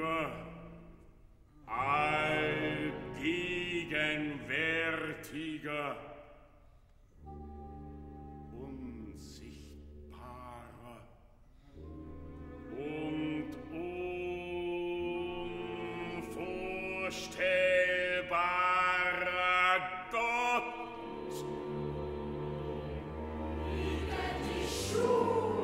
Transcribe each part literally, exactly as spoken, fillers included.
Führer, allgegenwärtiger, unsichtbarer und unvorstellbarer Gott. Wiege die Schuhe.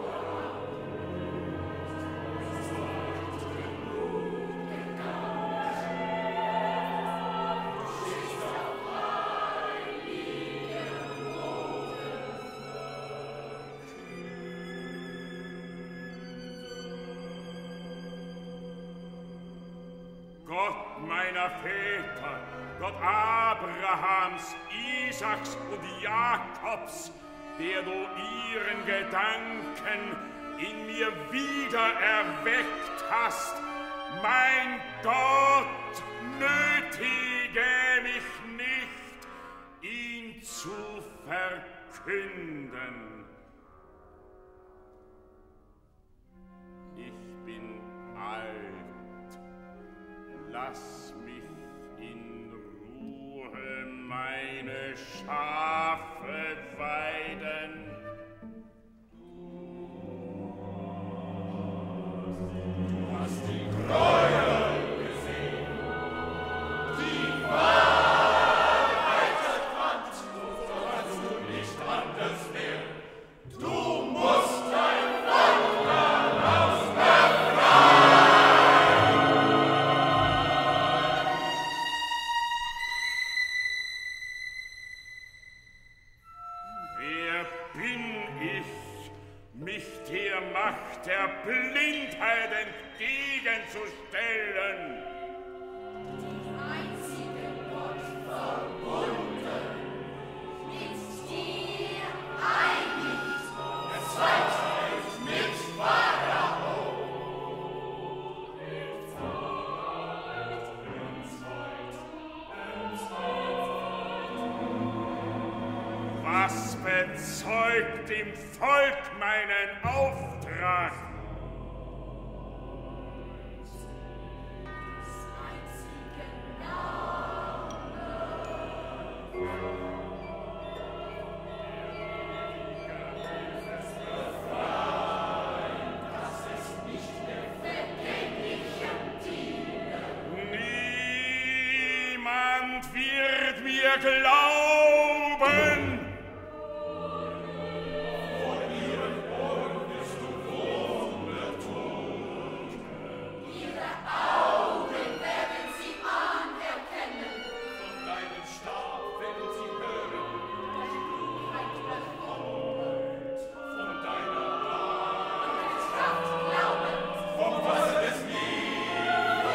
Gott meiner Väter, Gott Abrahams, Isaaks und Jakobs, der du ihren Gedanken in mir wieder erweckt hast, mein Gott, nötige mich nicht, ihn zu verkünden. Ich bin alt. Lass mich in Ruhe meine Schafe weiden. Du hast die Treue gesehen, die Wahrheit erkannt, so kannst du nicht anders mehr. Du musst dein Volk daraus Wer bin ich, mich der Macht der Blindheit entgegenzustellen? Dem einzigen Gott verbunden, mit dir einig, erzweigt mit Pharao. Was bezeugt dem Volk meinen Auftrag? Das einzige Name. Befreien, dass es nicht der Vergänglichen diene. Niemand wird mir glauben. Ihre Augen werden sie anerkennen. Von deinem Stab werden sie hören, Klugheit bewundert. von deiner An Kraft glaubend. vom Wasser des Nils.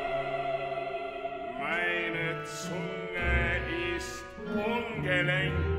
Meine Zunge ist ungelenk.